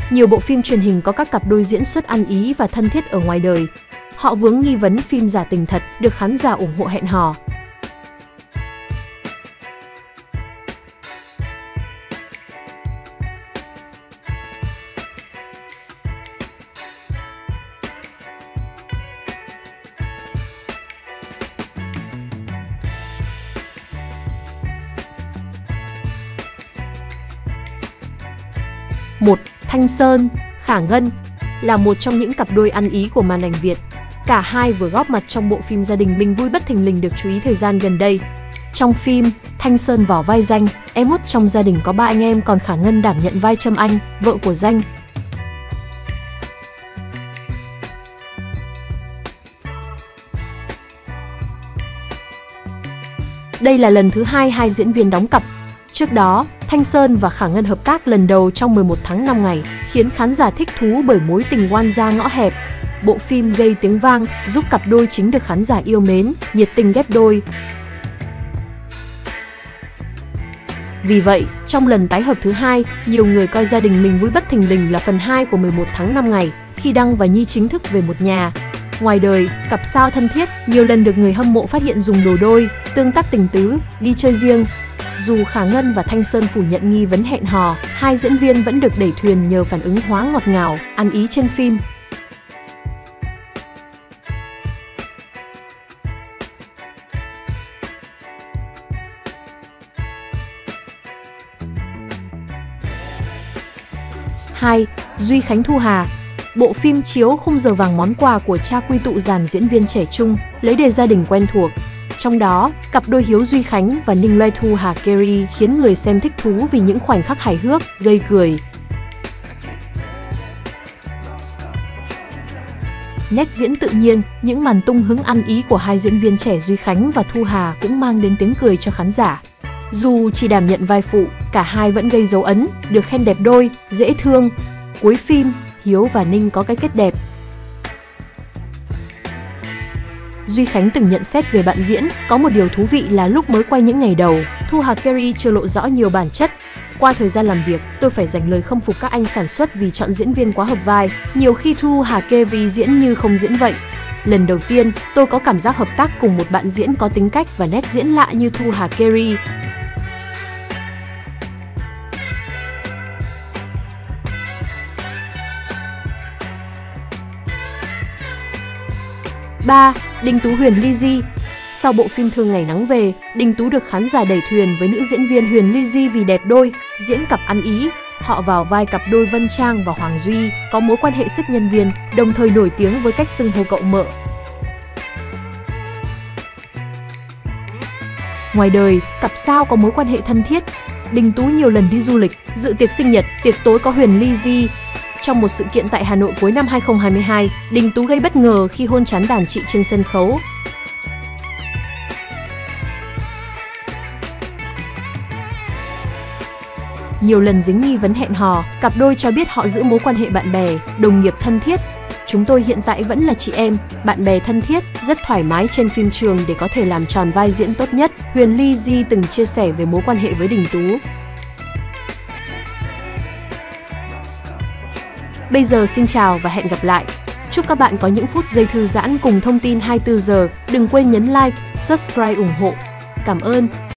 nhiều bộ phim truyền hình có các cặp đôi diễn xuất ăn ý và thân thiết ở ngoài đời. Họ vướng nghi vấn phim giả tình thật, được khán giả ủng hộ hẹn hò. Một, Thanh Sơn, Khả Ngân là một trong những cặp đôi ăn ý của màn ảnh Việt. Cả hai vừa góp mặt trong bộ phim Gia đình Mình Vui Bất Thình Lình được chú ý thời gian gần đây. Trong phim, Thanh Sơn vào vai Danh, em út trong gia đình có 3 anh em, còn Khả Ngân đảm nhận vai Trâm Anh, vợ của Danh. Đây là lần thứ hai hai diễn viên đóng cặp. Trước đó, Thanh Sơn và Khả Ngân hợp tác lần đầu trong 11 tháng 5 ngày, khiến khán giả thích thú bởi mối tình oan gia ngõ hẹp. Bộ phim gây tiếng vang, giúp cặp đôi chính được khán giả yêu mến, nhiệt tình ghép đôi. Vì vậy, trong lần tái hợp thứ hai, nhiều người coi Gia đình Mình Vui Bất Thình Lình là phần 2 của 11 tháng 5 ngày, khi Đăng và Nhi chính thức về một nhà. Ngoài đời, cặp sao thân thiết, nhiều lần được người hâm mộ phát hiện dùng đồ đôi, tương tác tình tứ, đi chơi riêng. Dù Khả Ngân và Thanh Sơn phủ nhận nghi vấn hẹn hò, hai diễn viên vẫn được đẩy thuyền nhờ phản ứng hóa ngọt ngào, ăn ý trên phim. Hai, Duy Khánh Thu Hà. Bộ phim chiếu khung giờ vàng Món Quà của cha quy tụ dàn diễn viên trẻ trung, lấy đề gia đình quen thuộc. Trong đó, cặp đôi Hiếu Duy Khánh và Ninh Loay Thu Hà Kerry khiến người xem thích thú vì những khoảnh khắc hài hước, gây cười. Nét diễn tự nhiên, những màn tung hứng ăn ý của hai diễn viên trẻ Duy Khánh và Thu Hà cũng mang đến tiếng cười cho khán giả. Dù chỉ đảm nhận vai phụ, cả hai vẫn gây dấu ấn, được khen đẹp đôi, dễ thương. Cuối phim, Hiếu và Ninh có cái kết đẹp. Duy Khánh từng nhận xét về bạn diễn, có một điều thú vị là lúc mới quay những ngày đầu, Thu Hà Kerry chưa lộ rõ nhiều bản chất. Qua thời gian làm việc, tôi phải dành lời khâm phục các anh sản xuất vì chọn diễn viên quá hợp vai, nhiều khi Thu Hà Kerry diễn như không diễn vậy. Lần đầu tiên, tôi có cảm giác hợp tác cùng một bạn diễn có tính cách và nét diễn lạ như Thu Hà Kerry. Ba, Đinh Tú Huyền Ly Di. Sau bộ phim Thương Ngày Nắng Về, Đinh Tú được khán giả đẩy thuyền với nữ diễn viên Huyền Ly Di vì đẹp đôi, diễn cặp ăn ý. Họ vào vai cặp đôi Vân Trang và Hoàng Duy, có mối quan hệ sức nhân viên, đồng thời nổi tiếng với cách xưng hô cậu mợ. Ngoài đời, cặp sao có mối quan hệ thân thiết. Đinh Tú nhiều lần đi du lịch, dự tiệc sinh nhật, tiệc tối có Huyền Ly Di. Trong một sự kiện tại Hà Nội cuối năm 2022, Đinh Tú gây bất ngờ khi hôn trán đàn chị trên sân khấu. Nhiều lần dính nghi vấn hẹn hò, cặp đôi cho biết họ giữ mối quan hệ bạn bè, đồng nghiệp thân thiết. Chúng tôi hiện tại vẫn là chị em, bạn bè thân thiết, rất thoải mái trên phim trường để có thể làm tròn vai diễn tốt nhất, Huyền Ly Di từng chia sẻ về mối quan hệ với Đinh Tú. Bây giờ xin chào và hẹn gặp lại. Chúc các bạn có những phút giây thư giãn cùng thông tin 24 giờ. Đừng quên nhấn like, subscribe ủng hộ. Cảm ơn.